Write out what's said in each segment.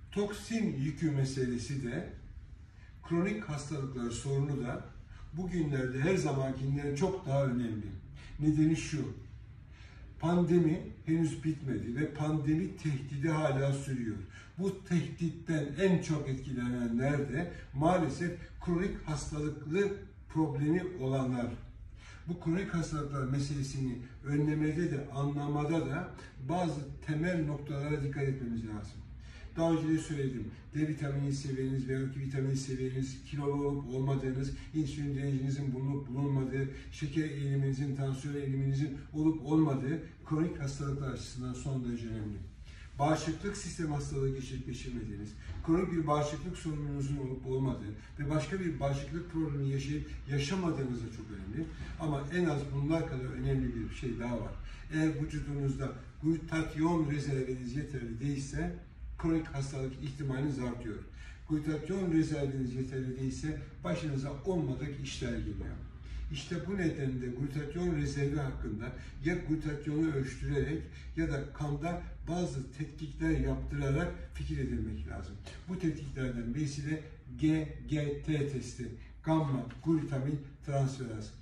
Toksin yükü meselesi de, kronik hastalıklar sorunu da bugünlerde her zamankinden çok daha önemli. Nedeni şu: pandemi henüz bitmedi ve pandemi tehdidi hala sürüyor. Bu tehditten en çok etkilenenler de maalesef kronik hastalıklı problemi olanlar. Bu kronik hastalıklar meselesini önlemede de anlamada da bazı temel noktalara dikkat etmemiz lazım. Daha önce de söyledim. D vitamini seviyeniz veya vitamin seviyeniz, kilolu olup olmadığınız, insülin direncinizin bulunup bulunmadığı, şeker eğiliminizin, tansiyon eğiliminizin olup olmadığı kronik hastalıklar açısından son derece önemli. Bağışıklık sistem hastalığı geçirmediğiniz, kronik bir bağışıklık sorununuzun olup olmadığı ve başka bir bağışıklık problemi yaşayıp yaşamadığınız da çok önemli. Ama en az bunlar kadar önemli bir şey daha var. Eğer vücudunuzda glutatyon rezerviniz yeterli değilse, kronik hastalık ihtimaliniz artıyor. Glutatyon rezerviniz yeterli değilse başınıza olmadık işler geliyor. İşte bu nedenle glutatyon rezervi hakkında ya glutatyonu ölçtürerek ya da kanda bazı tetkikler yaptırarak fikir edilmek lazım. Bu tetkiklerden birisi de GGT testi, gamma glutamin transferaz.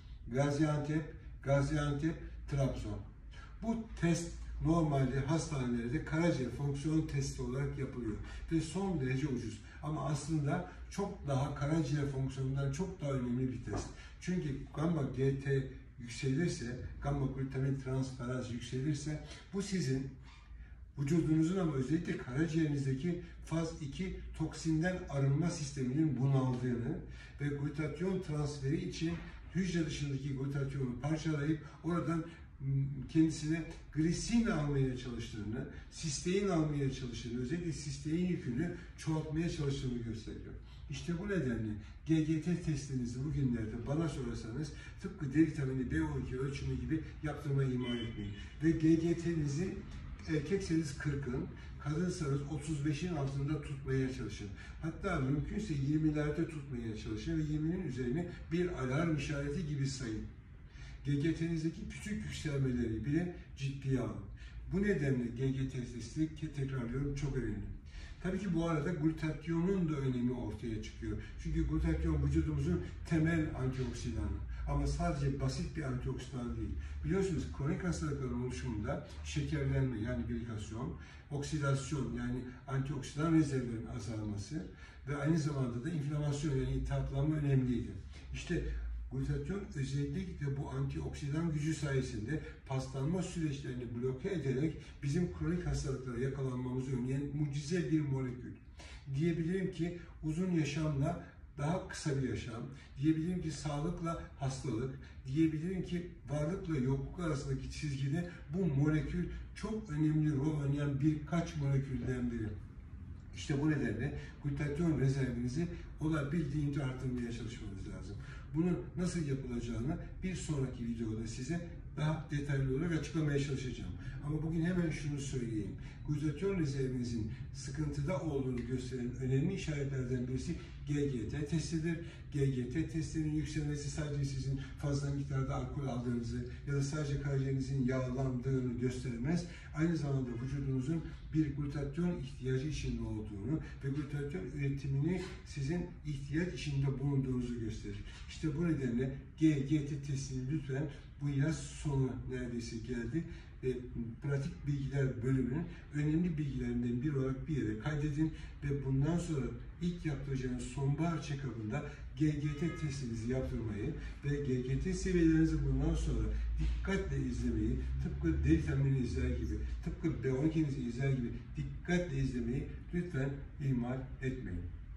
Gaziantep, Trabzon. Bu test normalde hastanelerde karaciğer fonksiyon testi olarak yapılıyor ve son derece ucuz. Ama aslında çok daha karaciğer fonksiyonundan çok daha önemli bir test. Çünkü gamma GT yükselirse, gamma glutamin transferaz yükselirse bu sizin vücudunuzun ama özellikle karaciğerinizdeki faz 2 toksinden arınma sisteminin bunaldığını ve glutatyon transferi için hücre dışındaki glutatyonu parçalayıp oradan kendisine glisin almaya çalıştığını, sistein almaya çalıştığını, özellikle sistein yükünü çoğaltmaya çalıştığını gösteriyor. İşte bu nedenle GGT testinizi bugünlerde bana sorarsanız tıpkı D vitamini B12 ölçümü gibi yaptırmayı ihmal etmeyin. Ve GGT'nizi erkekseniz 40'ın, kadınsanız 35'in altında tutmaya çalışın. Hatta mümkünse 20'lerde tutmaya çalışın ve 20'nin üzerine bir alarm işareti gibi sayın. GGT'nizdeki küçük yükselmeleri bile ciddiye alın. Bu nedenle GGT testi, tekrarlıyorum, çok önemli. Tabii ki bu arada glutatyonun da önemi ortaya çıkıyor. Çünkü glutatyon vücudumuzun temel antioksidanı. Ama sadece basit bir antioksidan değil. Biliyorsunuz kronik hastalıkların oluşumunda şekerlenme yani glikasyon, oksidasyon yani antioksidan rezervlerinin azalması ve aynı zamanda da inflamasyon yani iltihaplanma önemliydi. İşte glutatyon özellikle bu antioksidan gücü sayesinde paslanma süreçlerini bloke ederek bizim kronik hastalıklara yakalanmamızı önleyen mucize bir molekül. Diyebilirim ki uzun yaşamla daha kısa bir yaşam, diyebilirim ki sağlıkla hastalık, diyebilirim ki varlıkla yokluk arasındaki çizgide bu molekül çok önemli rol oynayan birkaç molekülden biri. İşte bu nedenle glutatyon rezervinizi olabildiğince artırmaya çalışmanız lazım. Bunu nasıl yapılacağını bir sonraki videoda size daha detaylı olarak açıklamaya çalışacağım. Ama bugün hemen şunu söyleyeyim. Glutatyon rezervinizin sıkıntıda olduğunu gösteren önemli işaretlerden birisi GGT testidir. GGT testinin yükselmesi sadece sizin fazla miktarda alkol aldığınızı ya da sadece karaciğerinizin yağlandığını göstermez. Aynı zamanda vücudunuzun bir glutatyon ihtiyacı içinde olduğunu ve glutatyon üretimini sizin ihtiyaç içinde bulunduğunuzu gösterir. İşte bu nedenle GGT testini lütfen bu yaz sonu neredeyse geldi ve pratik bilgiler bölümünün önemli bilgilerinden biri olarak bir yere kaydedin ve bundan sonra ilk yaptıracağınız sonbahar check-up'ında GGT testinizi yaptırmayı ve GGT seviyelerinizi bundan sonra dikkatle izlemeyi, tıpkı D vitamini izler gibi, tıpkı B12'nizi izler gibi dikkatle izlemeyi lütfen ihmal etmeyin.